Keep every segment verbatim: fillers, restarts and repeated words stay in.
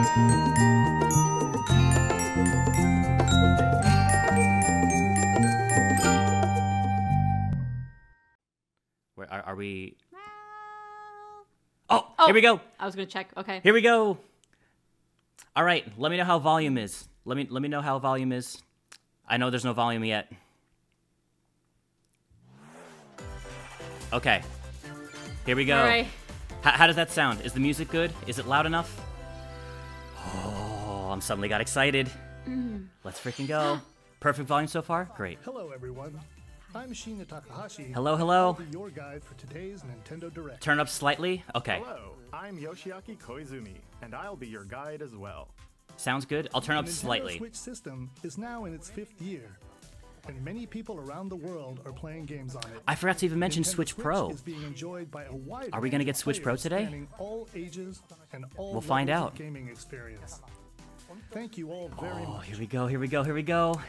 Where are, are we? Oh, oh, here we go. I was gonna check. Okay. Here we go. All right, let me know how volume is. Let me let me know how volume is. I know there's no volume yet. Okay. Here we go. All right. H how does that sound? Is the music good? Is it loud enough? Oh, I'm suddenly got excited. Mm. Let's freaking go. Perfect volume so far? Great. Hello, everyone. I'm Shinya Takahashi. Hello, hello. I'll be your guide for today's Nintendo Direct. Turn up slightly? Okay. Hello, I'm Yoshiaki Koizumi, and I'll be your guide as well. Sounds good. I'll turn up the Nintendo slightly. Switch system is now in its fifth year, and many people around the world are playing games on it. I forgot to even mention Nintendo Switch Pro. Is being enjoyed by a wide Are we gonna range get of Switch Pro players today? spanning all ages and all We'll find levels out. of gaming experience. Thank you all very Oh, much. here we go, here we go, here we go.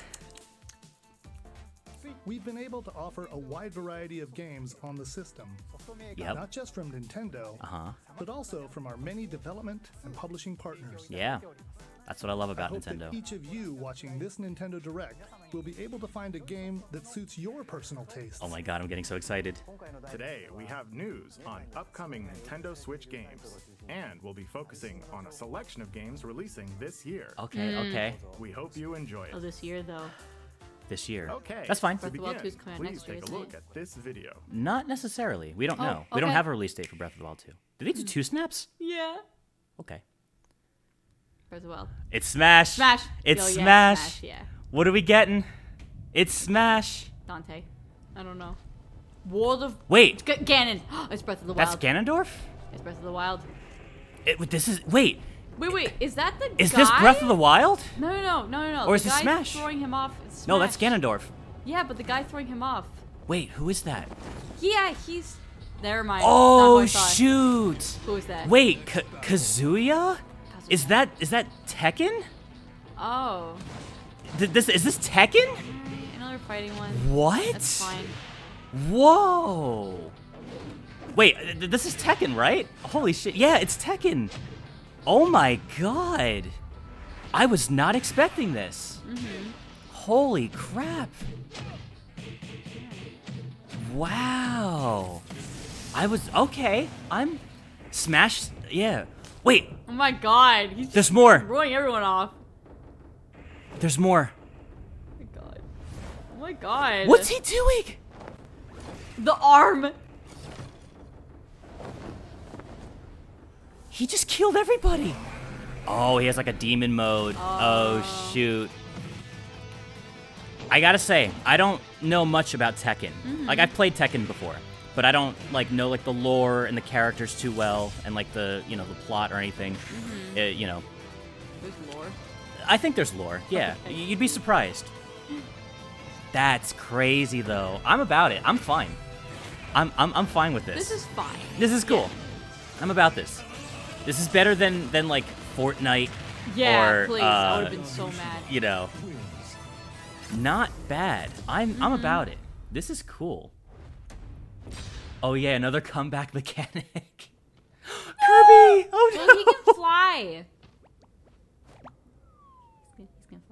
We've been able to offer a wide variety of games on the system. Yep. Not just from Nintendo, Uh-huh. but also from our many development and publishing partners. Yeah. That's what I love I about hope Nintendo. that each of you watching this Nintendo Direct will be able to find a game that suits your personal tastes. Oh my god, I'm getting so excited. Today, we have news on upcoming Nintendo Switch games, and we'll be focusing on a selection of games releasing this year. Okay, okay. We hope you enjoy it. Oh, this year though. This year. Okay. That's fine. To Breath of the Wild begin, two is coming out please next year, take a isn't look it? at this video. Not necessarily. We don't Oh, know. We don't okay. have a release date for Breath of the Wild two. Did they do two snaps? Yeah. Okay. Breath of the Wild. It's Smash. Smash. It's Yo, yeah, Smash. Smash. Yeah. What are we getting? It's Smash. Dante. I don't know. World of. Wait. G Ganon. It's Breath of the Wild. That's Ganondorf? It's Breath of the Wild. It, this is wait. Wait, wait. Is that the Is guy? this Breath of the Wild? No, no, no, no, no, no. Or is the this guy Smash? throwing him off. Is No, that's Smash. Ganondorf. Yeah, but the guy throwing him off. Wait, who is that? Yeah, he's. Never mind. Oh Not who I thought. shoot! Who is that? Wait, K Kazuya? Is that is that Tekken? Oh. Th this is this Tekken? Alright, another fighting one. What? That's fine. Whoa! Wait, th this is Tekken, right? Holy shit! Yeah, it's Tekken. Oh my god! I was not expecting this. Mm-hmm. Holy crap! Wow! I was okay. I'm Smash. Yeah. Wait. Oh my god. He's There's just more. throwing everyone off. There's more. Oh my god. Oh my god. What's he doing? The arm. He just killed everybody. Oh, he has like a demon mode. Oh, oh shoot. I gotta say, I don't know much about Tekken. Mm-hmm. Like, I've played Tekken before, but I don't like know like the lore and the characters too well, and like the you know the plot or anything. Mm-hmm. uh, you know. There's lore. I think there's lore. Yeah, Okay. You'd be surprised. That's crazy though. I'm about it. I'm fine. I'm I'm I'm fine with this. This is fine. This is cool. I'm about this. This is better than than like Fortnite. Yeah, or, please. Uh, I would have been so mad. You know. Not bad. I'm Mm-hmm. I'm about it. This is cool. Oh yeah, another comeback mechanic. Kirby! Oh no! Well, he can fly. He's gonna,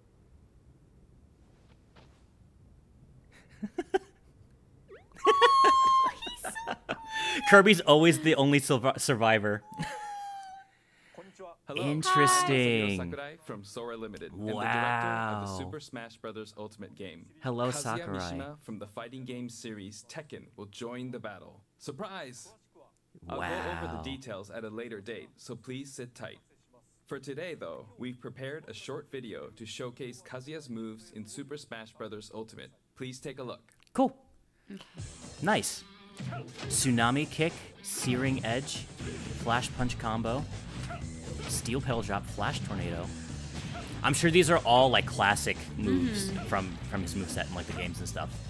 he's gonna fly. Kirby's always the only survi- survivor. Hello. Interesting. Sakurai from Sora Limited and the Wow. director of the Super Smash Bros. Ultimate game. Hello, Kazuya Sakurai. Mishima from the fighting game series Tekken will join the battle. Surprise! I'll go over Wow. the details at a later date, so please sit tight. For today, though, we've prepared a short video to showcase Kazuya's moves in Super Smash Bros. Ultimate. Please take a look. Cool. Nice. Tsunami kick, searing edge, flash punch combo, steel pedal drop, flash tornado. I'm sure these are all like classic moves Mm-hmm. from from his moveset and like the games and stuff.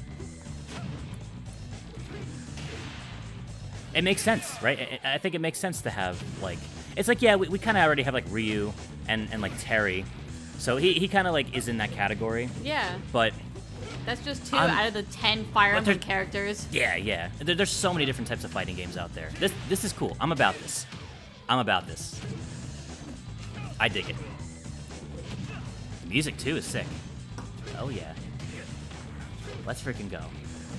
It makes sense, right? I I think it makes sense to have like it's like yeah, we, we kind of already have like Ryu and and like Terry, so he he kind of like is in that category. Yeah, But that's just 2 I'm- out of the ten Fire But Emblem there- characters. yeah, yeah, there, there's so many different types of fighting games out there. This this is cool. I'm about this. I'm about this. I dig it. Music too is sick. Oh yeah. Let's freaking go.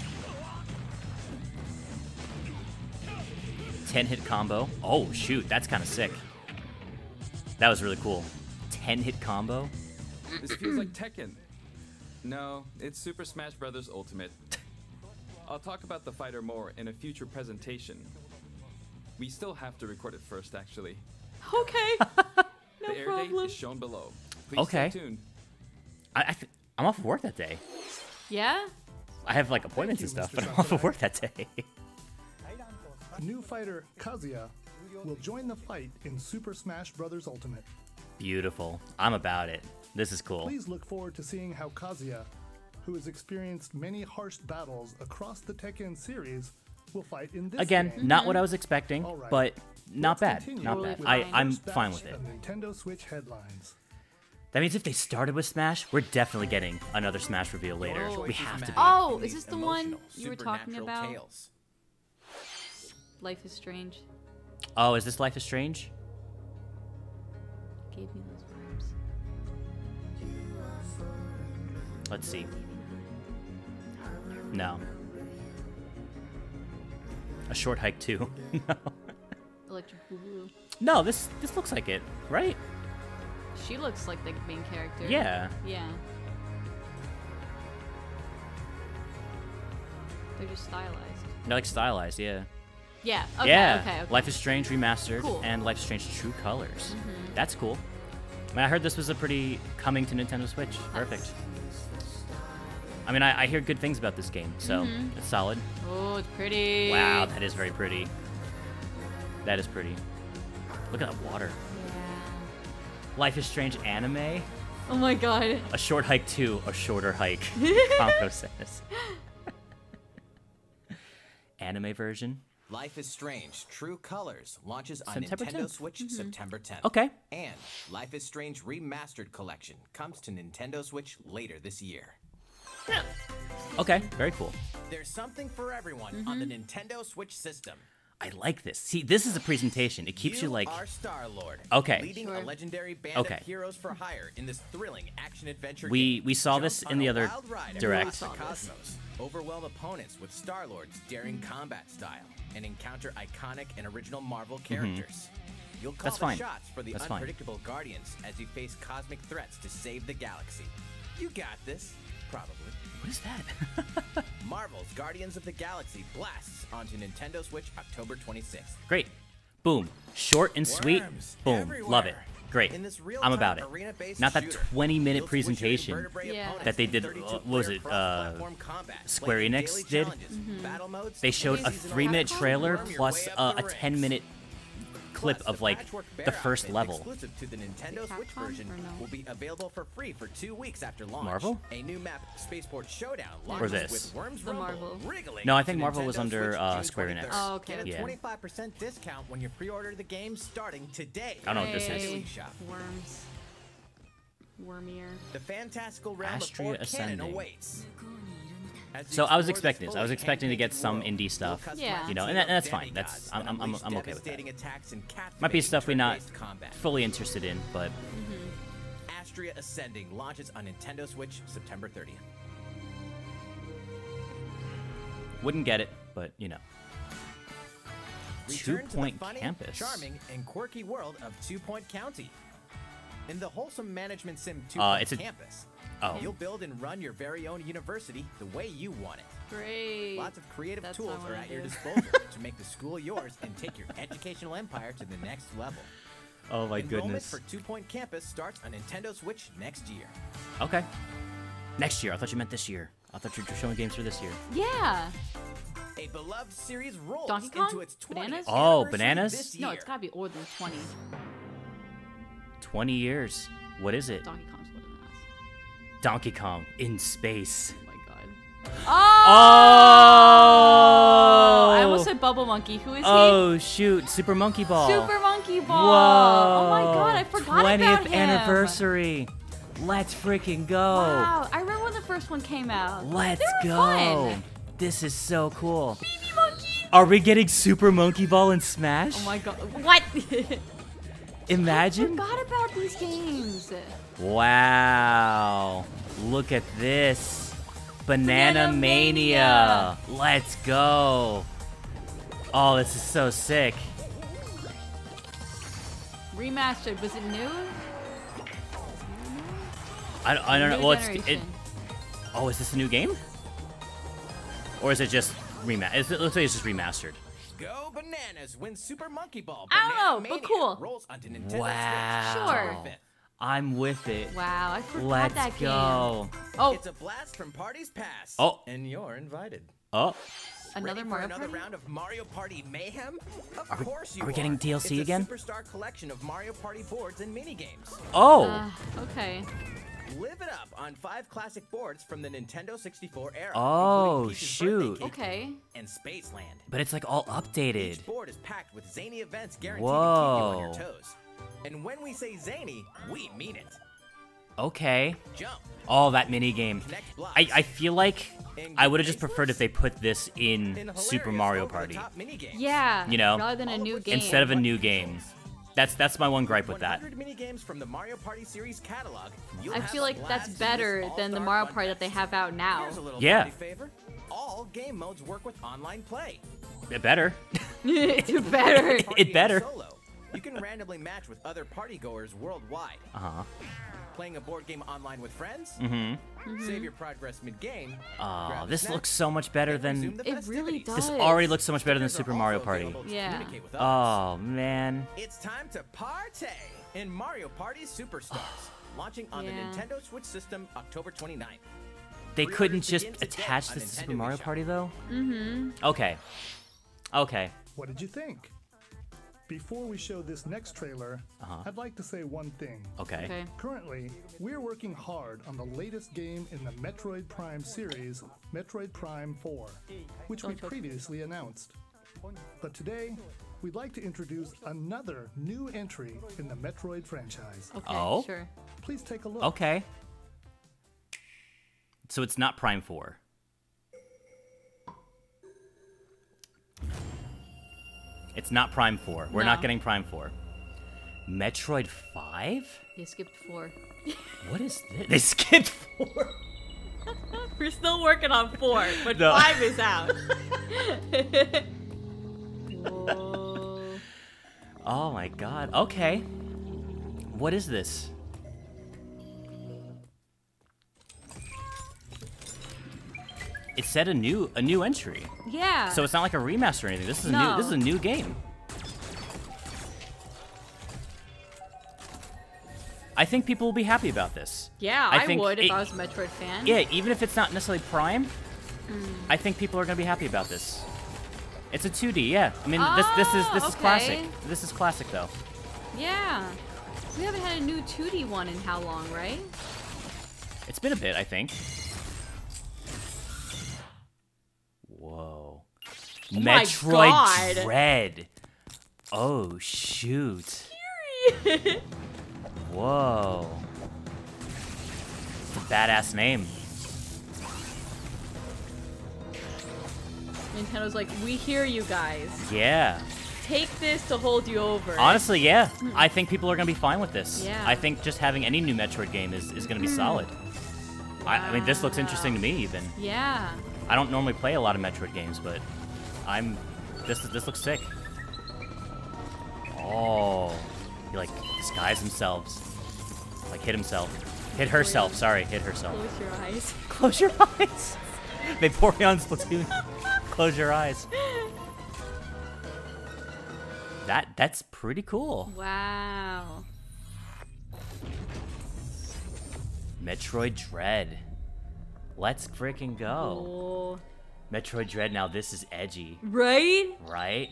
ten hit combo. Oh shoot, that's kind of sick. That was really cool. ten hit combo. This feels like Tekken. No, it's Super Smash Bros. Ultimate. I'll talk about the fighter more in a future presentation. We still have to record it first, actually. Okay. No The air problem. date is shown below. Please Okay. stay tuned. I, I th I'm off of work that day. Yeah? I have like appointments you, and stuff, Mister but I'm off of Sakurai. work that day. New fighter Kazuya will join the fight in Super Smash Bros. Ultimate. Beautiful. I'm about it. This is cool. Please look forward to seeing how Kazuya, who has experienced many harsh battles across the Tekken series, will fight in this Again, game. not what I was expecting, All right. but not Let's bad. continue Not Totally bad. with I, the fine. I'm first fine batch with it. of Nintendo Switch headlines. That means if they started with Smash, we're definitely getting another Smash reveal later. Oh. We have to be. Oh, is this the one you were talking about? Tales. Life is Strange. Oh, is this Life is Strange? Gave me those worms. Let's see. No. A short hike too. No. Electric Boogaloo. No, this this looks like it, right? She looks like the main character. Yeah. Yeah. They're just stylized. They're like stylized, yeah. Yeah. Okay. yeah. Okay. Okay. Life is Strange remastered Cool. and Life is Strange True Colors. That's cool. I mean, I heard this was a pretty coming to Nintendo Switch. Perfect. I mean, I, I hear good things about this game, so it's solid. Oh, it's pretty. Wow, that is very pretty. That is pretty. Look at that water. Yeah. Life is Strange anime. Oh my god. A short hike to a shorter hike. Combo says. Anime version. Life is Strange True Colors launches on September Nintendo tenth. Switch September tenth. Okay. And Life is Strange Remastered Collection comes to Nintendo Switch later this year. Okay, very cool. There's something for everyone on the Nintendo Switch system. I like this. See, this is a presentation. It keeps you, like. are Star-Lord, Okay. leading Sure. a legendary band Okay. of heroes for hire in this thrilling action-adventure We game. we saw Jump this in on the a other wild ride direct. across the cosmos, overwhelm opponents with Star-Lord's daring combat style, and encounter iconic and original Marvel characters. You'll call Mm-hmm. That's the fine. shots for the That's fine. unpredictable Guardians as you face cosmic threats to save the galaxy. You got this, probably. What is that? Marvel's Guardians of the Galaxy blasts onto Nintendo Switch October twenty-sixth. Great. Boom. Short and sweet. Worms Boom. Love it. everywhere. Great. In this I'm real-time about it. arena-based Not that shooter, twenty minute you'll switch your presentation invertebrate Yeah. opponents that they in did. thirty-two Uh, what was player it? Uh, cross-platform combat, Square playing Enix daily did. challenges, battle modes, They showed a and seasonal three minute events. trailer Worm your plus way up uh, the a ranks. ten minute clip Plus, of the like Patchwork the Bear first outfit level. exclusive to the Nintendo Capcom Switch version or no? will be available for free for two weeks after launch. Marvel? A new map, Spaceport Showdown, Or launches this? with Worms The Rumble, Marvel. wriggling No, I think to Marvel was Nintendo under, Switch uh, June Square Enix. twenty-third. Oh, okay. Get a Yeah. twenty-five percent discount when you pre-order the game starting today. I don't know what this is. Hey, Shop. Worms. Wormier. The fantastical realm Astria of Fort Cannon Ascending. awaits. As you So I was explore expecting this this. I was fully expecting to get hand-painted some world, indie stuff. you'll Yeah. customize You know, a and team that- of and that's fine. demigods That's- that I'm- I'm- I'm- unleash I'm okay with that. devastating attacks and Might be stuff we're not turn-based combat. fully interested in, but Astria Ascending launches on Nintendo Switch September thirtieth. wouldn't get it. But you know, Two Return to Point the funny, Campus. charming, and quirky world of Two Point County. In the wholesome management sim Two Uh, Point it's a- Campus, oh. you'll build and run your very own university the way you want it. Great. Lots of creative That's what I tools are wanna at your do. disposal to make the school yours and take your educational empire to the next level. oh my Enrollment goodness. for Two Point Campus starts on Nintendo Switch next year. Okay. Next year. I thought you meant this year. I thought you were showing games for this year. Yeah. A beloved series rolls Donkey Kong? into its twentieth Bananas? Oh, anniversary bananas? this No, year. it's gotta be older than twenty. Twenty years. What is it? Donkey Kong's older than us. Donkey Kong in space. Oh my god. Oh! I almost said Bubble Monkey. Who is Oh shoot! Super Monkey Ball. he? Super Monkey Ball. Whoa! Oh my god, I forgot twentieth about him. anniversary. Let's freaking go. Wow, I remember when the first one came out. Let's they were go. Fun. This is so cool. Baby Monkey. Are we getting Super Monkey Ball in Smash? Oh my god. What? Imagine. I forgot about these games. Wow. Look at this. Banana, Banana Mania. Mania. Let's go. Oh, this is so sick. Remastered. Was it new? I, don't- I don't know. New Well, it's, it, generation. oh, is this a new game? Or is it just remastered? It looks like it's just remastered. Go bananas! Win Super Monkey Ball. I don't Banana know, but Mania cool. Rolls onto Nintendo Wow. Switch. Sure. October fifth. I'm with it. Wow, I forgot Let's that go. game. Oh, It's a blast from parties past. Oh. And you're invited. Oh, another Ready Mario for another Party? round of Mario Party Mayhem? Of Are we- course you are we getting D L C it's again? A superstar collection of Mario Party boards and minigames. oh. Uh, okay. Live it up on five classic boards from the Nintendo sixty-four era. Oh, including Peach's shoot. Birthday Cake Okay. and Spaceland. But it's like all updated. Each board is packed with zany events guaranteed to Whoa. keep you on your toes. And when we say zany, we mean it. Okay. Jump, Oh, that mini game. connect blocks, I, I feel like and I would have get just preferred if they put this in in Super hilarious Mario Party over-the-top minigames. Yeah. You know, rather than a all of new which game. instead of a new game. That's that's my one gripe with that. one hundred minigames from the Mario Party series catalog. You'll I have feel a like that's blast in this better than the all-star Mario fun Party that they fest. have out now. Here's a little Yeah. party favor. All game modes work with online play. It better. It's better. Party It and better. Solo. You can randomly match with other partygoers worldwide. Uh huh. Playing a board game online with friends. Mm-hmm. Save your progress mid-game. Oh, grab a this snack, looks so much better and resume than. the It really festivities. does. This already looks so much better than Stickers are Super Mario also Party. available to Yeah. communicate with others. Oh man. It's time to party in Mario Party Superstars, launching on Yeah. the Nintendo Switch system October twenty-ninth. They Pre-orders couldn't just begin today attach on this to Super Nintendo Mario eShop. Party though. Mm-hmm. Okay. Okay. What did you think? Before we show this next trailer, Uh-huh. I'd like to say one thing. Okay. Okay. Currently, we're working hard on the latest game in the Metroid Prime series, Metroid Prime four, which we Don't touch previously announced. But today, we'd like to introduce another new entry in the Metroid franchise. Okay. Oh. Sure. Please take a look. Okay. So it's not Prime four. It's not Prime four. We're not No. getting Prime four. Metroid five? They skipped four. What is this? They skipped four. We're still working on four, but No. five is out. Whoa. Oh my god. Okay. What is this? It said a new a new entry. Yeah. So it's not like a remaster or anything. This is a new No. this is a new game. I think people will be happy about this. yeah, I I, think would if it- I was a Metroid fan. Yeah, even if it's not necessarily Prime, Mm. I think people are gonna be happy about this. It's a two D, yeah. I mean, this this is this Oh, is classic. okay. This is classic though. Yeah. We haven't had a new two D one in how long, right? It's been a bit, I think. Whoa. Oh my Metroid God. Dread. Oh shoot. Whoa. It's a badass name. Nintendo's like, we hear you guys. Yeah. Take this to hold you over. Honestly, yeah. I think people are gonna be fine with this. Yeah. I think just having any new Metroid game is, is gonna be solid. I, I mean, this looks interesting to me even. Yeah. I don't normally play a lot of Metroid games, but I'm this this looks sick. Oh, he like disguise themselves, like hit himself, hit herself. Sorry, hit herself. Close your eyes. Close your eyes. Vaporeon Splatoon. Close your eyes. That that's pretty cool. Wow. Metroid Dread. Let's freaking go. Cool. Metroid Dread. Now this is edgy, Right? right?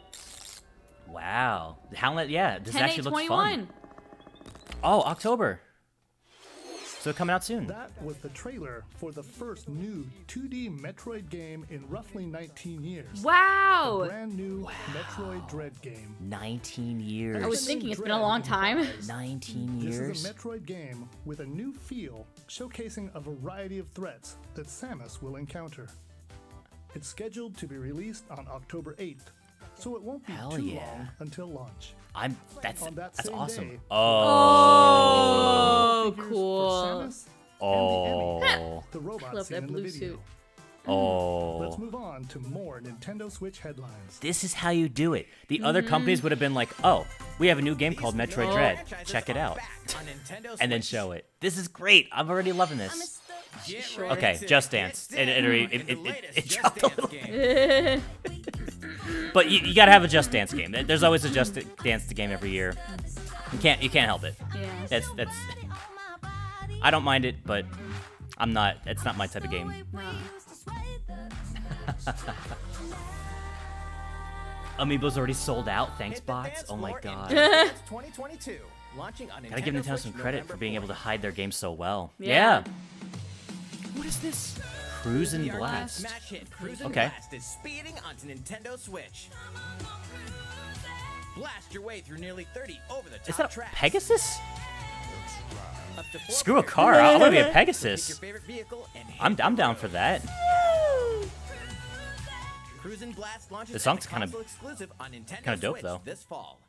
Wow. How let yeah, this ten eight actually looks twenty-one. fun. Oh, October. So coming out soon. That was the trailer for the first new two D Metroid game in roughly nineteen years. Wow. Brand new Metroid Dread game. nineteen years. I was thinking it's been a long time. nineteen This years. is a Metroid game with a new feel, showcasing a variety of threats that Samus will encounter. It's scheduled to be released on October eighth, so it won't be Hell too yeah. long until launch. I'm that's On that that's same awesome. day, Oh. Oh, figures cool. for Samus Oh. and the Emmy, the robot Love seen that in the blue video. suit. Let's Oh. move on to more Nintendo Switch headlines. This is how you do it. The other companies would have been like, "Oh, we have a new game called These Metroid new Dread. franchises Check it are out." back on Nintendo And then Switch. show it. This is great. I'm already loving this. Get Sure. ready Okay, to Just get Dance. It, down it, it, in it, the it, it, latest it Just dropped a Dance little. game. But you, you gotta have a Just Dance game. There's always a Just Dance game every year. You can't you can't help it. Yeah. That's that's. I don't mind it, but I'm not. It's not my type of game. No. Amiibo's already sold out. Thanks, Hit the bots. dance Oh my floor in god. Just Dance twenty twenty-two, launching on Gotta give Nintendo Nintendo Switch some credit for November being able to fourth. hide their games so well. Yeah. What is this? Cruisin' The arcade Blast. smash hit Cruisin' Okay. Blast is speeding onto Nintendo Switch. Blast your way through nearly thirty over-the-top Is that a tracks. Pegasus? Up to four Screw a players. car. I want to be a Pick your Pegasus. favorite vehicle and hit I'm the I'm down road. for that. Cruisin' Blast launches The song's as a kinda- console exclusive on Nintendo kinda dope, Switch though. this fall.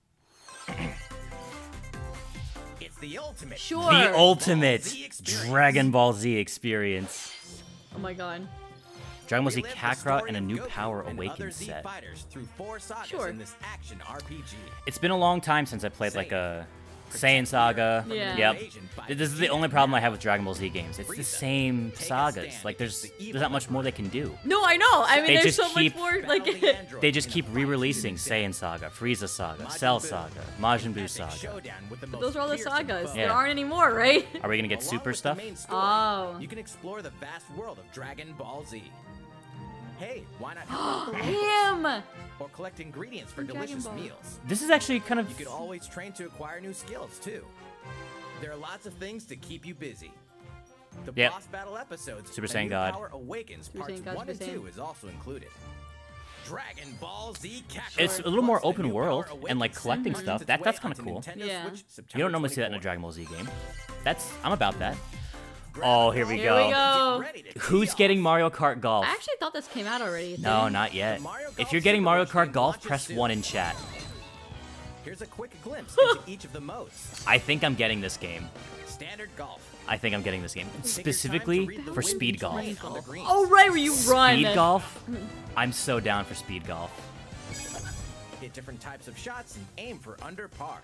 It's the ultimate. Sure. The ultimate Z experience. Dragon Ball Z experience. Oh my god. Dragon Ball Z Relive the Kakarot story and a of new Goku Power and Awakened other Z set. fighters through four sagas Sure. in this action R P G. It's been a long time since I played like a Saiyan Saga. Yeah. Yep. Invasion by This is the Vegeta. only problem I have with Dragon Ball Z games. It's the Frieza, same take a sagas. stand Like there's against the there's not much more they can do. No, I know. I mean, They there's just so keep- much more. Battle Like, the androids They just in a keep fight re-releasing to the Saiyan death. Saga, Frieza Saga, Majin Cell Buu, Saga, Majin an Buu epic Saga. showdown with the most those are all the fearsome sagas. foes. There Yeah. aren't anymore, right? Are we gonna get Along super with the stuff? main story, Oh. You can explore the vast world of Dragon Ball Z. Hey, why not help out the locals? Him. Or collect ingredients for Dragon delicious Ball. meals. This is actually kind of You could always train to acquire new skills too. There are lots of things to keep you busy. The Yep. boss battle episodes, Super A Saiyan New God. Power Awakens Super parts Saiyan God, one and Super two Saiyan. is also included. Dragon Ball Z Kakarot. It's a little more plus the open New world Power and, like, Awakens collecting comes stuff. its That- way that's kinda onto cool. Nintendo Yeah. Switch September you don't normally see that in a twenty-fourth. Dragon Ball Z game. That's I'm about that. Grab Oh, a here we ball Here we go. go. Get ready to Who's tee getting off. Mario Kart Golf? I actually thought this came out already. No, not yet. Mario If Golf you're getting Super Mario Rush Kart game Golf, launches press soon. one in chat. Here's a quick glimpse into each of the modes. I think I'm getting this game. Standard golf. I think I'm getting this game. Take your time to Specifically read the for wind speed golf. terrain on the greens. Oh, right, where you run. Speed golf? I'm so down for speed golf. Hit different types of shots and aim for under par.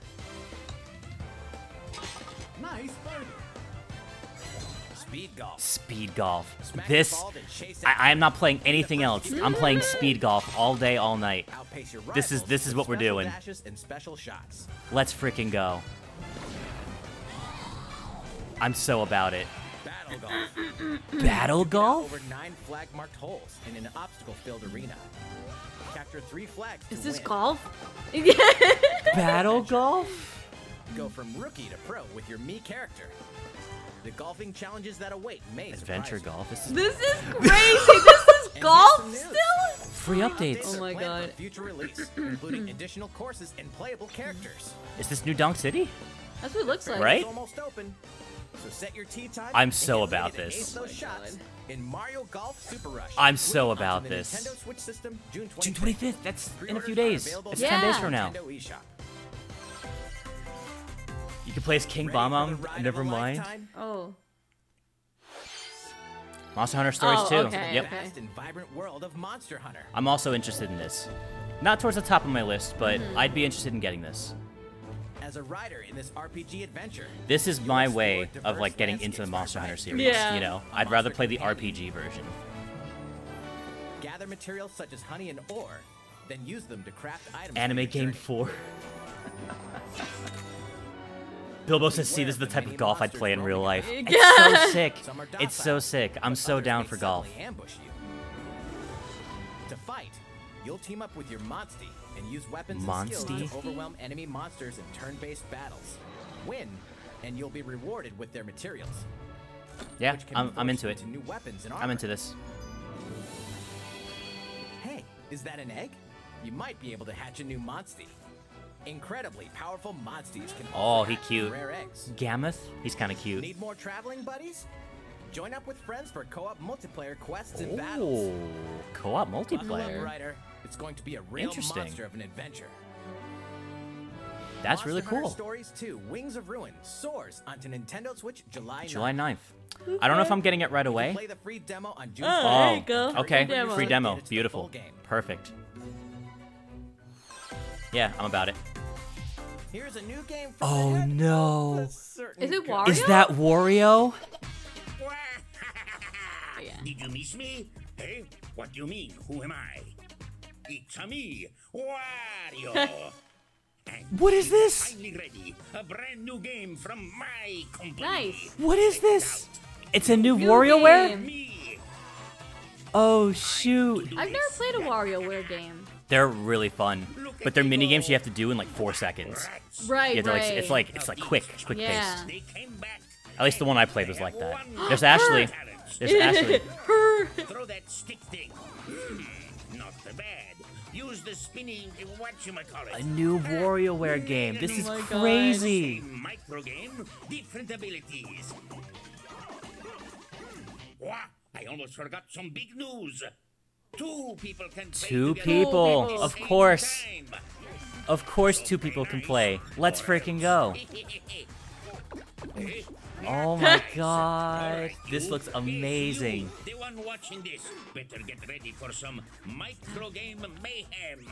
Nice birdie. Speed golf. Speed golf. Smack the This, ball, then chase I, I am not after it. playing Be the anything first else. to get I'm it. playing speed golf all day, all night. Outpace your This is- rivals this is with what we're special doing. dashes and special shots. Let's freaking go. I'm so about it. Battle golf. Battle golf? Over nine flag-marked holes in an obstacle-filled arena. Capture three flags Is to this win. golf? Battle golf? Go from rookie to pro with your Mii character. The golfing challenges that await may Adventure surprise you. golf. This is This is crazy. This is And golf here's some news. still? free updates. Oh Updates are my planned for God. future release, including additional courses and playable characters. Is this New Donk City? That's what it looks like. Right? It's almost open. So set your tee time. I'm and so get ready about to this. ace Oh my those shots God. in Mario Golf Super Rush. I'm so Free about onto the this. Nintendo Switch system, June twenty-fifth. June twenty-fifth. That's in a Pre-orders few are days. available It's now ten days Yeah. from now. Nintendo eShop. You can play as King Ready for the Bob-omb. ride of Never a mind. lifetime? Oh. Monster Hunter Stories Oh, too. okay. Yep. Vast and vibrant world of Monster Hunter. I'm also interested in this. Not towards the top of my list, but Mm-hmm. I'd be interested in getting this. As a rider in this R P G adventure, This is you'll my explore way of diverse like getting into the landscapes by Monster Hunter riding series. Yeah. You know, a I'd rather monster play the R companion. P G version. Gather materials such as honey and ore, then use them to craft items. for Anime your Game journey. four. Bilbo says, "See, this is the type of golf I'd play in real life." It's so sick. Some are It's so docile, sick. I'm but so others down may for golf. suddenly ambush you. To fight, you'll team up with your Monstie and use weapons and skills Monstie? to overwhelm enemy monsters in turn-based battles. Win, and you'll be rewarded with their materials. Yeah, which can I'm, be I'm forged into it. Into new weapons and I'm armor. into this. Hey, is that an egg? You might be able to hatch a new Monstie. Incredibly powerful Monsties can Oh, also he hatch cute. rare eggs. Gammoth? He's kind of cute. Need more traveling buddies? Join up with friends for co-op multiplayer quests and battles. Oh, co-op Buckle up, multiplayer. Ryder. It's It's going to be a real Interesting. monster of an adventure. That's really Monster Hunter cool. Stories two: Wings of Ruin soars onto Nintendo Switch July ninth. July ninth. I don't know if I'm getting it right away. Play the free demo on June Oh, fourth. there you go. Okay, Free demo. free demo. Get it to the Beautiful. full game. Perfect. Yeah, I'm about it. Here's a new game from Oh the head no. of a certain Is it guy. Wario? Is that Wario? Yeah. Did you miss me? Hey, what do you mean? Who am I? It's a me, Wario. And What is this? finally ready. A brand new game from my company. Nice. What is this? It's a new New WarioWare? game. Me. Oh shoot. I've never played a WarioWare game. They're really fun. But they're mini games you have to do in like four seconds. Rats. Right, You have to, like, right. it's like it's like quick, quick Yeah. pace. They came back. At least the one I played was They like have that. one There's Ashley. talent. There's Ashley. Throw that stick thing. Hmm, not so bad. Use the spinning, whatchamacallit. A new WarioWare game. This is Oh my God. crazy. Micro game, different abilities. Wah, I almost forgot some big news. Two people can play Two together people, at the of same course. time. Of course two people can play. Let's freaking go. Oh my god. This looks amazing. You, the one watching this, better get ready for some micro game mayhem.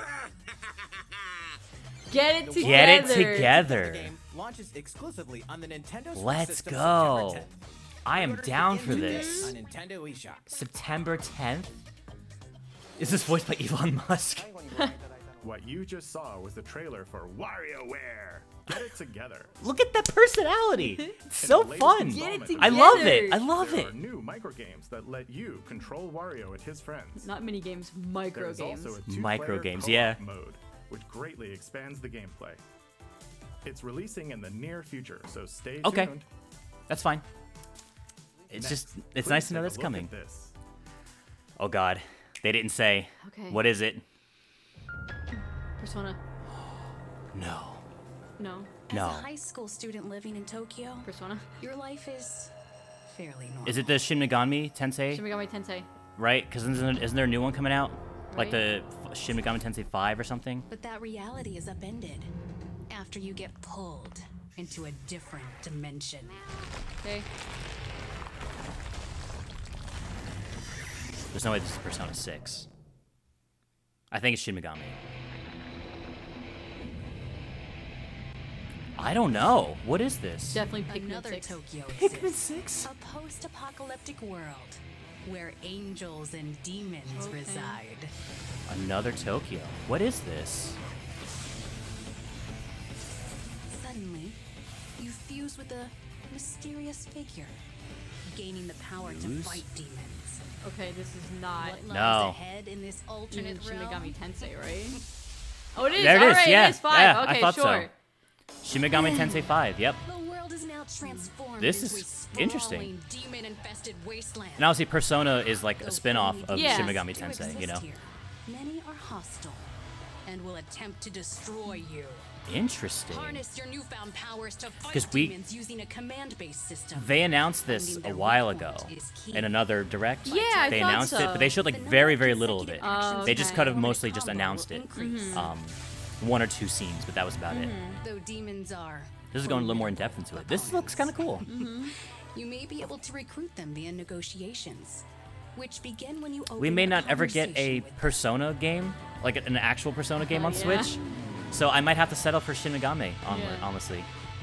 Get it together. Get it The together. game launches exclusively on the Nintendo Switch Let's system go. September tenth. I am Pre-orders down begin for today this. On Nintendo eShop. September tenth? Is this voiced by Elon Musk? What you just saw was the trailer for WarioWare. Get it together. Look at that personality. It's so In the latest fun. installment Get it of I love it. together. I love there it. are new micro games that let you control Wario and his friends. Not mini games, micro There's games. also a two-player Micro games, co-op yeah. mode, which greatly expands the gameplay. It's releasing in the near future, so stay Okay. tuned. That's fine. It's just, it's Please nice to know take a that's look coming. at this. Oh god. They didn't say. Okay. What is it? Persona. No. No. As No. a high school student living in Tokyo, Persona. your life is fairly normal. Is it the Shin Megami Tensei? Shin Megami Tensei. Right? Because isn't, isn't there a new one coming out? Like Right. the f- Shin Megami Tensei five or something? But that reality is upended after you get pulled into a different dimension. Okay. There's no way this is Persona six. I think it's Shin Megami. I don't know. What is this? Definitely Pikmin Another six. Tokyo Pikmin exists. six? A post-apocalyptic world where angels and demons Okay. reside. Another Tokyo. What is this? Suddenly, you fuse with a mysterious figure, gaining the power to Fuse? fight demons. Okay, this is not What No. lies ahead in this even alternate Shin realm? Megami Tensei, right? Oh, it is. There it is, Alright, yeah, it is five. yeah, I okay, thought so. sure. Shin Megami Tensei five, yep. The world is now transformed This into is a interesting. sprawling, demon-infested wasteland. And obviously Persona is like a Though spin-off few of Yeah. Shin need Megami to Tensei, you exist know? here. Many are hostile and will attempt to destroy you. Interesting. Harness your newfound powers to fight 'Cause we- demons using a command-based system. They announced this Finding a their while weak ago point is key. in another direct. Yeah, I They thought announced it, so. but they showed like The number very, of very little of it. consecutive actions Oh, They just okay. kind of performed in a mostly just combo announced will it. increase. Um, one or two scenes, but that was about it. Though demons are This is going a little more in depth into it. This looks kind of cool. you may be able to recruit them via negotiations, which begin when you open We may a not ever get a conversation with them. Persona game, like an actual Persona game Oh, on yeah. Switch. So I might have to settle for Shin Megami, hon- Yeah. honestly.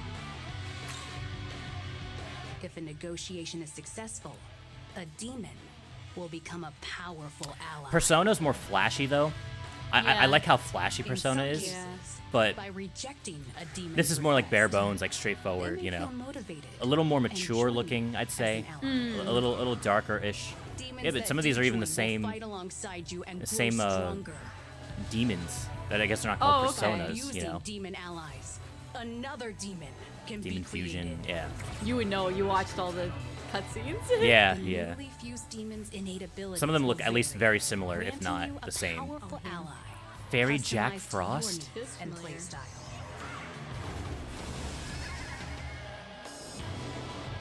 If a negotiation is successful, a demon will become a powerful ally. Persona's more flashy though. I, I, I Yeah. like how flashy In Persona some is, cases, but by rejecting a demon's this is more like bare request, bones, like they straightforward, may you know. feel motivated A little more and mature join looking, you I'd as say. an ally. A little, a little darker-ish. Demons Yeah, but that some of these are even the join will same fight alongside you and the grow same, uh, stronger. demons. That I guess they're not called Oh, okay. Personas, Using you know. demon allies, another demon can Demon be fusion, created. yeah. You would know. You watched all the cutscenes. Yeah, The yeah. newly fused demons' innate abilities Some of them look will at least vary, very similar, if granting not you a the same. powerful ally, Fairy customized Jack to your Frost? needs This and familiar. playstyle.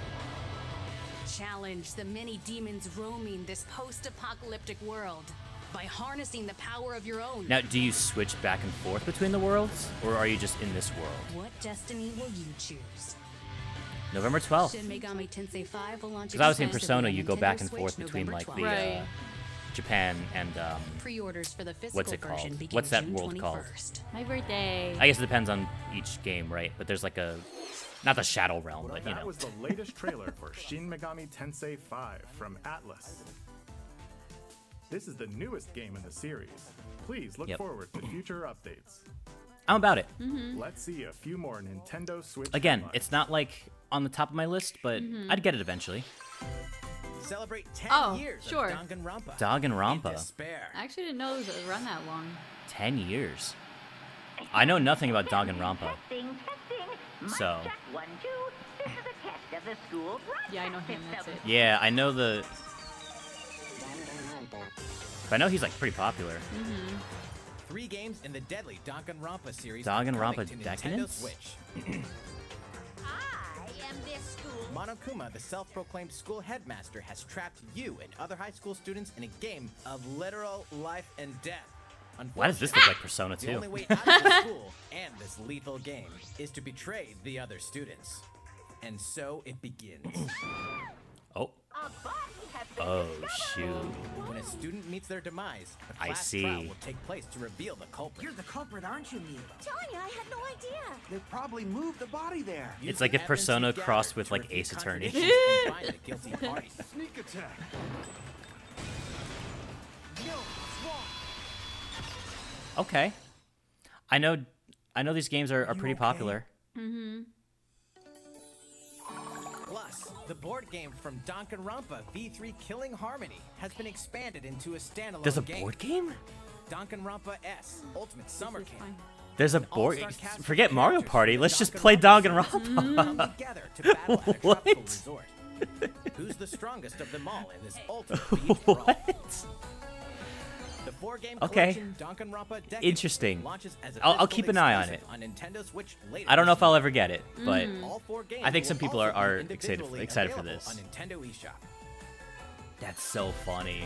Challenge the many demons roaming this post-apocalyptic world. by harnessing the power of your own. Now, do you switch back and forth between the worlds, or are you just in this world? What destiny will you choose? November twelfth. Shin Megami Tensei five will launch Because obviously in exclusively Persona, on you go Nintendo back and Switch forth between November like the twelfth. uh, Right. Japan and um, Pre-orders for the physical what's it version called? begin What's that June world called? twenty-first. My birthday. I guess it depends on each game, right? But there's like a, not the Shadow Realm, Well, but you that know. was the latest trailer for Shin Megami Tensei five from Atlas. This is the newest game in the series. Please look Yep. forward to future updates. I'm about it. Let's see a few more Nintendo Switch Again, headlines. it's not like on the top of my list, but I'd get it eventually. Celebrate ten Oh, years sure. of Danganronpa. Danganronpa. Despair. I actually didn't know it was run that long. Ten years. I know nothing about Danganronpa. Testing, testing. So. Mic check one, two. This is a test of the school Yeah, I know him. broadcast That's it. system. Yeah, I know the. But I know he's like pretty popular. Three games in the deadly Danganronpa series. Danganronpa coming to Nintendo Decadence? Switch. I am this school. Monokuma, the self-proclaimed school headmaster, has trapped you and other high school students in a game of literal life and death. Why does this look like Persona The two? only way out of the school and this lethal game is to betray the other students. And so it begins. Oh. A body has been Oh, discovered. shoot. When a student meets their demise, a I class see. trial will take place to reveal the culprit. You're the culprit, aren't you, Mia? Tanya, I had no idea. They probably moved the body there. Use It's like the if evidence Persona you gather crossed with, to like, refute Ace Attorney. contradictions and find the guilty party. Sneak attack. No, it's wrong. Okay. I know. I know these games are, are You pretty okay? popular. Plus, the board game from Danganronpa V three Killing Harmony has been expanded into a standalone There's a game. board game? Danganronpa S Ultimate Summer This is Camp. fine. There's a An board. all-star cast of Forget Mario characters Party. from the Let's just play Danganronpa Danganronpa. come together to battle at a What? tropical resort. Who's the strongest of them all in this ultimate beach brawl? What? The four-game Okay. collection Danganronpa Decadence Interesting. launches as a I'll- I'll physical keep an eye on exclusive on Nintendo Switch later I don't know this if I'll year. ever get it, but All four games I think some will people also are- be are excited- individually excited for available this. on Nintendo eShop. that's so funny.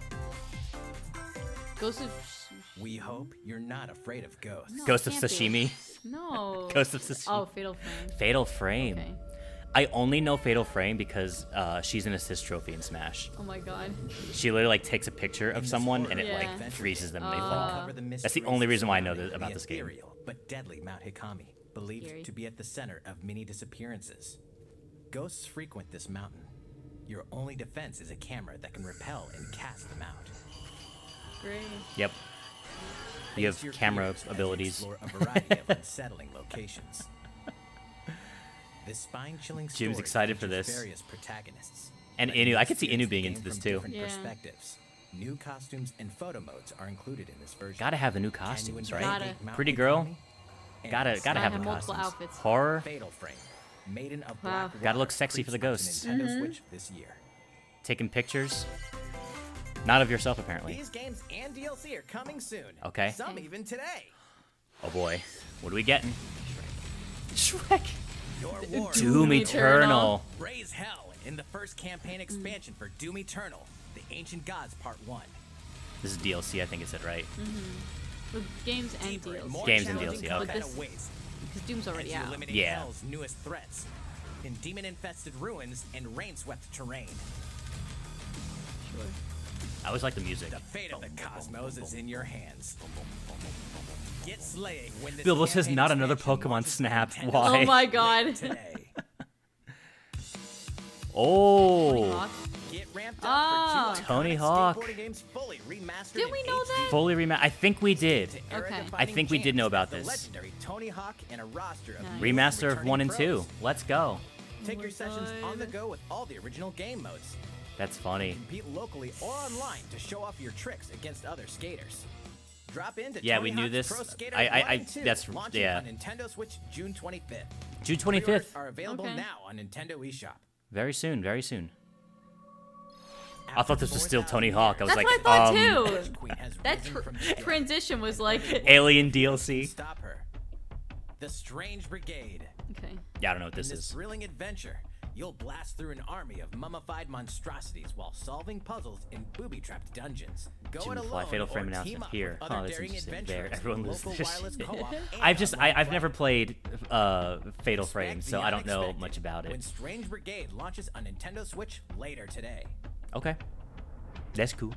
Ghost of. We hope you're not afraid of ghosts. No, Ghost of can't be. Sashimi. No. Ghost of Sashimi. Oh, Fatal Frame. Fatal Frame. Okay. I only know Fatal Frame because uh, she's an assist trophy in Smash. Oh my god. She literally like takes a picture of someone and it Yeah. like freezes them and they Uh, fall. Cover the That's the mysteries only reason why I know surrounding th- about the this game. ethereal but deadly Mount Hikami, believed Scary. to be at the center of many disappearances. Ghosts frequent this mountain. Your only defense is a camera that can repel and cast them out. Great. Yep. You Face have your camera fears as you abilities. explore a variety of unsettling locations. This spine-chilling story Jim's excited for features this. Various protagonists. And letting Inu, you I could see experience Inu being the into game this from too. different Yeah. perspectives. New costumes and photo modes are included in this version. Gotta have the new Can you costumes, right? investigate Gotta. Mount Pretty girl. Hikami? And Gotta this gotta Gotta have have the multiple costumes. outfits. Horror. Fatal Frame, Maiden of Wow. Black Gotta look Water sexy for the creeps ghosts. onto Nintendo Mhm. Switch this year. Taking pictures. Not of yourself apparently. These games and D L C are coming soon. Okay. Some Okay. even today. Oh boy. What are we getting? Shrek. Your war Doom Eternal. raise hell in the first campaign expansion for Doom Eternal, The Ancient Gods Part one. This is D L C, I think it said right. With games and Deeper and deals. more Games and challenging D L C, combat okay. awaits Because Doom's as already you out. eliminate Yeah. Hell's newest threats in demon-infested ruins and rain-swept terrain. Sure. I always like the music. The fate of the cosmos is in your hands. Get slaying when this Bilbo says campaign not another expansion Pokemon launches Snap. Nintendo Why? Oh my Switch god. today. Oh. Hawk. Get ramped Oh. up for two Tony iconic Hawk. skateboarding games fully remastered Did in we know H D that? Fully rema- I think we did. to Okay. era-defining I think we did know champs about of the this. legendary Tony Hawk and a roster of Nice. new Remaster of returning one and pros. two. Let's go. Take Oh your my sessions on the God. go with all the original game modes. That's funny. Compete locally or online to show off your tricks against other skaters. Drop into Yeah, Tony we knew Hawk's this. Pro Skater I- I- one I- and two, that's- launching yeah. on Nintendo Switch June twenty-fifth. June Pre-orders twenty-fifth. are available Okay. now on Nintendo eShop. Very soon, very soon. I After thought this was still 4,000 Tony Hawk. I was That's like, what I thought um, too. Witch Queen has That risen tr- from the dead. transition was like. Alien D L C. Stop her. The Strange Brigade. Okay. Yeah, I don't know what In this this is. thrilling adventure, you'll blast through an army of mummified monstrosities while solving puzzles in booby-trapped dungeons. Go to it fly alone Fatal or Frame team announcement up here. with Oh, other that's daring interesting. There, adventurers everyone in loses local their wireless shit. co-op and I've just, I, online I've never play. played uh, Fatal Expect Frame, so the I don't know unexpected much about When it. Strange Brigade launches on Nintendo Switch later today. Okay, that's cool.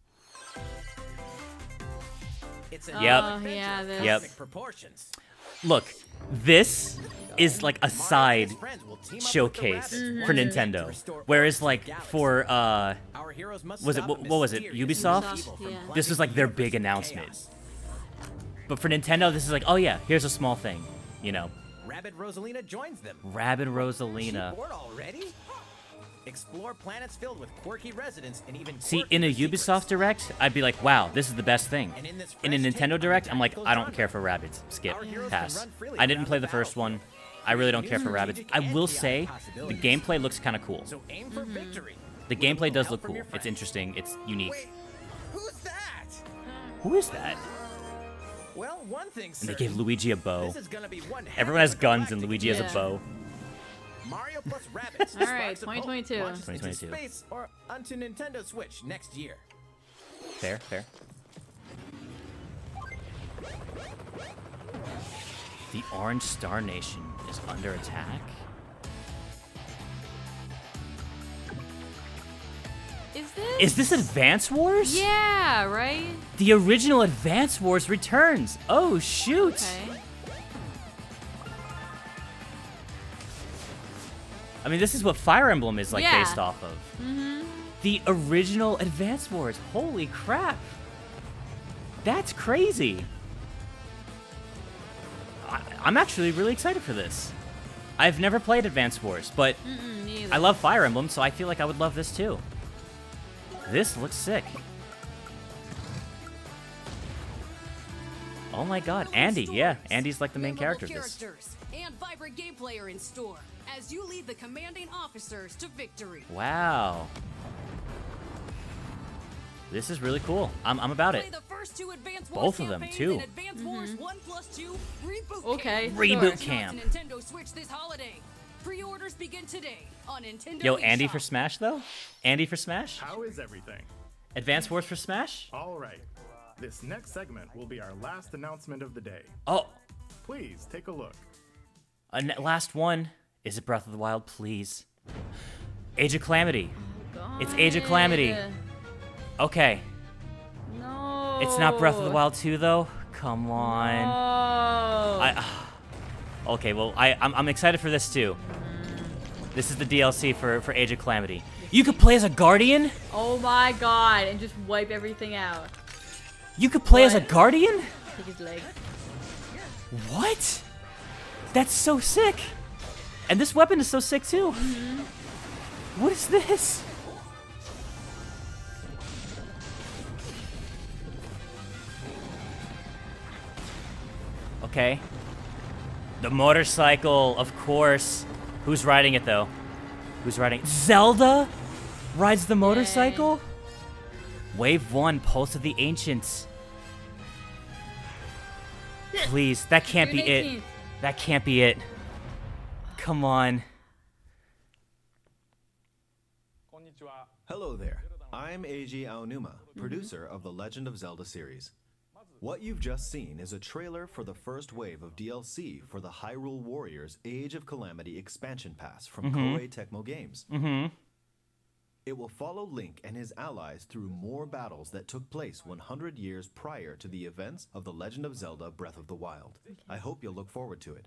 It's a Yep. yep. Oh, yeah, this- Yep. proportions. Look, this is like a side friends will team up with the showcase rabbits for once again to Nintendo, restore whereas order to like the galaxy. for uh, Our heroes must was it stop what, a what was it? mysterious Ubisoft? evil from Yeah. plunging This was like their the big universe in annouement. chaos. But for Nintendo, this is like, oh yeah, here's a small thing, you know. Rabbit Rosalina joins them. Rabid She Rosalina. bored already? Explore planets filled with quirky residents and even See, in a quirkier Ubisoft secrets. Direct, I'd be like, wow, this is the best thing. And in this In a fresh Nintendo take Direct, on I'm like, tactical I don't genre, care for rabbits. Skip, our heroes can pass. run freely I didn't around play the the first one. battlefield. I really don't New care for rabbits. strategic I and will chaotic say, the possibilities. gameplay looks kind of cool. So aim for victory. The with a gameplay little does help look from cool. your It's friends. interesting. It's unique. Wait, who's that? Who is that? Well, one thing's And they certain. gave Luigi a bow. This is gonna be one heck Everyone of has a guns and galactic Luigi has a Yeah. bow. Mario plus Rabbids. All right, Sparks of twenty Hope twenty-two. launches twenty twenty-two. Into space or onto Nintendo Switch next year. Fair, fair. The Orange Star Nation is under attack? Is this? Is this Advance Wars? Yeah, right? The original Advance Wars returns. Oh, shoot. Okay. I mean, this is what Fire Emblem is like Yeah. based off of. Mm-hmm. The original Advance Wars. Holy crap. That's crazy. I, I'm actually really excited for this. I've never played Advance Wars, but Mm-mm, me either. I love Fire Emblem, so I feel like I would love this too. This looks sick. Oh my god, Andy, yeah. Andy's like the main character of this. Characters and vibrant gameplay are in store as you lead the commanding officers to victory. Wow. This is really cool. I'm, I'm about Play it. the first two Advance Both Wars of them, campaigns too. in Advance Wars one plus two Reboot Okay, Camp. Reboot sure. Camp. To Nintendo Switch this holiday. Pre-orders begin today on Nintendo Yo, Andy eShop. for Smash though? Andy for Smash? How is everything? Advance Wars for Smash? All right. This next segment will be our last announcement of the day. Oh, Please take a look. a n- last one. Is it Breath of the Wild, please? Age of Calamity. It's Age of Calamity. God. Okay. No. It's not Breath of the Wild two though? Come on. Oh. I, okay, well, I, I'm, I'm excited for this too. This is the D L C for, for Age of Calamity. You could play as a Guardian? Oh my god, and just wipe everything out. You could play as a What? Guardian? Take his leg. What? That's so sick. And this weapon is so sick too. What is this? Okay. The motorcycle, of course. Who's riding it though? Who's riding? Zelda rides the motorcycle? Wave one, Pulse of the Ancients. Please, that can't be June it. eighteenth. That can't be it. Come on. Hello there. I'm Eiji Aonuma, producer of the Legend of Zelda series. What you've just seen is a trailer for the first wave of D L C for the Hyrule Warriors Age of Calamity expansion pass from Mhm. Koei Tecmo Games. Mm-hmm. It will follow Link and his allies through more battles that took place one hundred years prior to the events of The Legend of Zelda Breath of the Wild. I hope you'll look forward to it.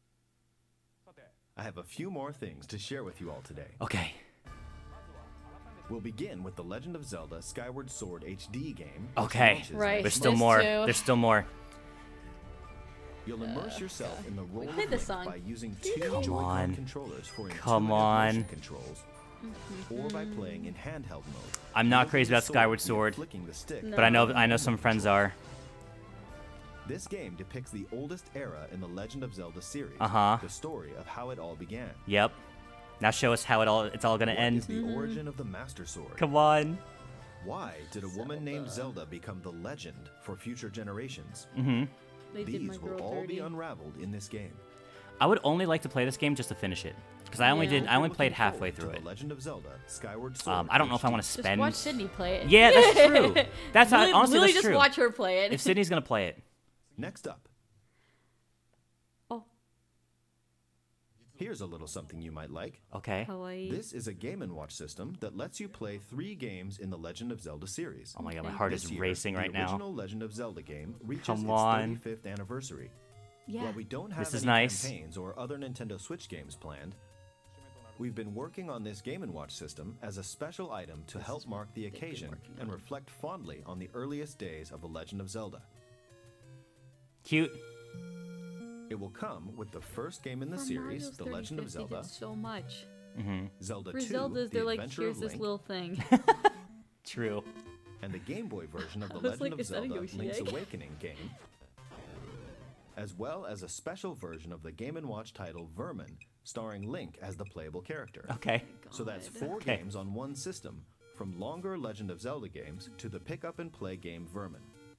I have a few more things to share with you all today. Okay. We'll begin with The Legend of Zelda Skyward Sword H D game. which Okay. launches Right. There's next still month. more. too. There's still more. You'll immerse yourself in the role of played this Link song. by using two Come Joy-Con on. controllers for Come intuitive on. motion controls, or by playing in handheld mode. I'm not Holding crazy the about Skyward via Sword, flicking the stick. but I know I know some friends are. This game depicts the oldest era in the Legend of Zelda series. Uh-huh. The story of how it all began. Yep. Now show us how it all it's all gonna What end. is the origin of the Master Sword? Come on. Why did a woman named Zelda become the legend for future generations? Mm-hmm. They did my These will girl all be dirty. unraveled in this game. I would only like to play this game just to finish it, because I only Yeah. did I only Looking played forward halfway to through The it. Legend of Zelda Skyward Sword. Um, I don't know if I want to Just spend. watch Sydney play it. Yeah, that's true. That's how, Literally- honestly literally that's just true. watch her play it. If Sydney's gonna play it, Next up. Oh. Here's a little something you might like. okay. Kawaii. This is a Game and Watch system that lets you play three games in the Legend of Zelda series. Oh my god, my Okay. heart This is year, racing right the now. original Legend of Zelda game reaches Come its on. thirty-fifth anniversary. Yeah. While we don't have This is any nice. campaigns or other Nintendo Switch games planned, we've been working on this Game and Watch system as a special item to help mark the occasion and reflect fondly on the earliest days of The Legend of Zelda. Cute. It will come with the first game in the For series, Mario's The Legend of thirty-fifth, they Zelda, did so much. Mm-hmm. Zelda For two, Zelda's, The they're like, Adventure here's of this Link, little thing. True. and the Game Boy version of The I was Legend like, of is that a Zelda Yoshi Link's egg? Awakening game, as well as a special version of the Game and Watch title Vermin, starring Link as the playable character. Okay. So that's God. four Okay. games on one system, from longer Legend of Zelda games to the pick-up-and-play game Vermin.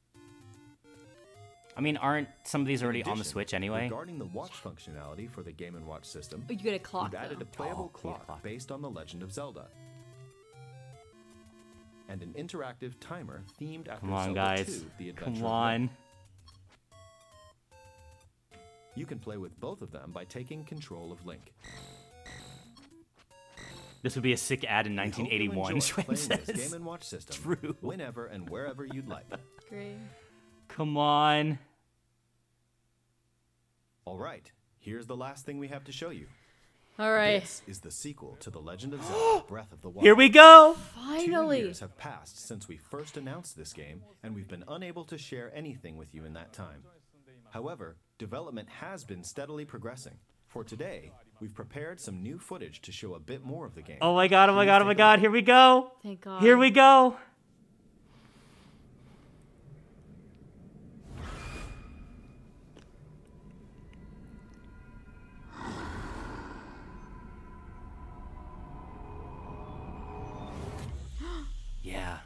I mean, aren't some of these already In on the addition, Switch anyway? Regarding the watch functionality for the Game and Watch system, Oh, you get a clock, we've added though. a playable Oh, you get a clock, clock. based on The Legend of Zelda, and an interactive timer themed after Come on, Zelda guys. two, The Adventure Come of on. Link. You can play with both of them by taking control of Link. This would be a sick ad in We hope nineteen you eighty-one. enjoy Schwinn playing this says. Game and Watch system True. whenever and wherever you'd like. Great. Come on. All right, here's the last thing we have to show you. All right. This is the sequel to The Legend of Zelda Breath of the Wild. Here we go. Finally. Two years have passed since we first announced this game, and we've been unable to share anything with you in that time. However, development has been steadily progressing. For today, we've prepared some new footage to show a bit more of the game. Oh my god, oh my Please god, oh take my a god. look. Here we go. Thank God. Here we go. Yeah.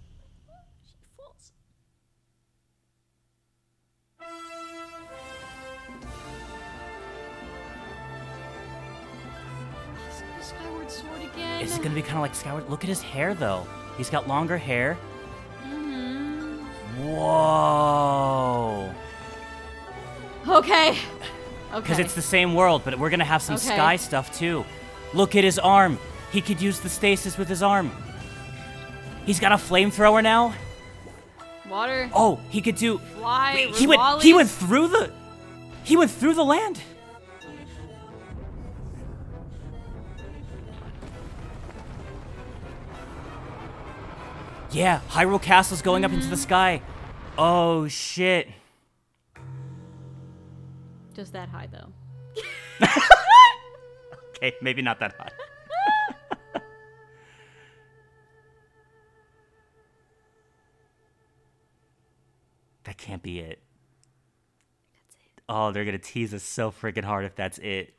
Skyward Sword again. Is it gonna be kind of like Skyward? Look at his hair though. He's got longer hair. Mm-hmm. Whoa. Okay. Okay. Because it's the same world, but we're gonna have some Okay. sky stuff too. Look at his arm. He could use the stasis with his arm. He's got a flamethrower now. Water. Oh, he could do. Fly. Wait, he went. He Rivali's- went through the. He went through the land. Yeah, Hyrule Castle's going up into the sky. Oh shit. Just that high though. Okay, maybe not that high. That can't be it. That's it. Oh, they're gonna tease us so freaking hard if that's it.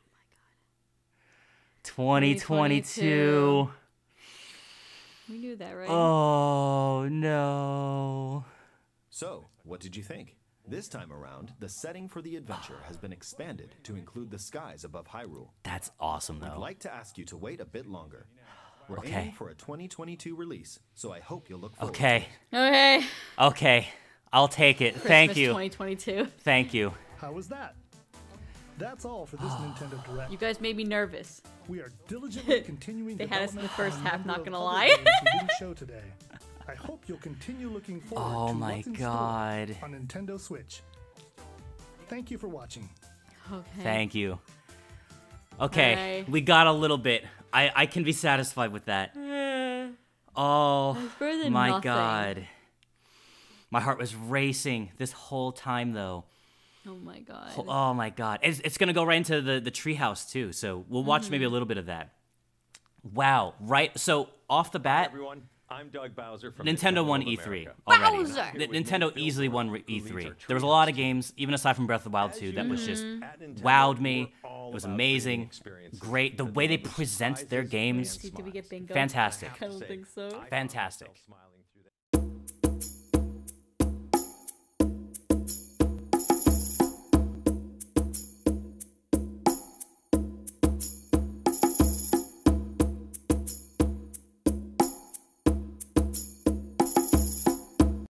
twenty twenty-two. We knew that, right? Oh no. So, what did you think? This time around, the setting for the adventure has been expanded to include the skies above Hyrule. That's awesome I'd though. like to ask you to wait a bit longer. We're Okay. aiming for a twenty twenty-two release, so I hope you'll look forward Okay. Okay. Okay. I'll take it. Thank Christmas you. twenty twenty-two. Thank you. How was that? That's all for this Nintendo Direct. You guys made me nervous. We are diligently continuing They had us in the development first on a half, number not of gonna other lie. games we didn't show today. I hope you'll continue looking forward Oh to my what's in store God. on Nintendo Switch. Thank you for watching. Okay. Thank you. Okay, Alright. we got a little bit. I I can be satisfied with that. Eh. Oh That's better than my nothing. god. My heart was racing this whole time though. Oh my god. Ho- Oh my god. It's, it's gonna go right into the, the treehouse too, so we'll watch maybe a little bit of that. Wow, right? So off the bat, Everyone, I'm Doug Bowser from Nintendo won of E three America. already. Bowser! N- Nintendo easily won re- E three. There was a lot of games, even aside from Breath of the Wild two, that was just At Nintendo, wowed me. we're all It was about amazing. creating experiences Great. The that way they deliver present their surprises games, and Did we get bingo? fantastic. I don't think so. I found Fantastic. myself smiling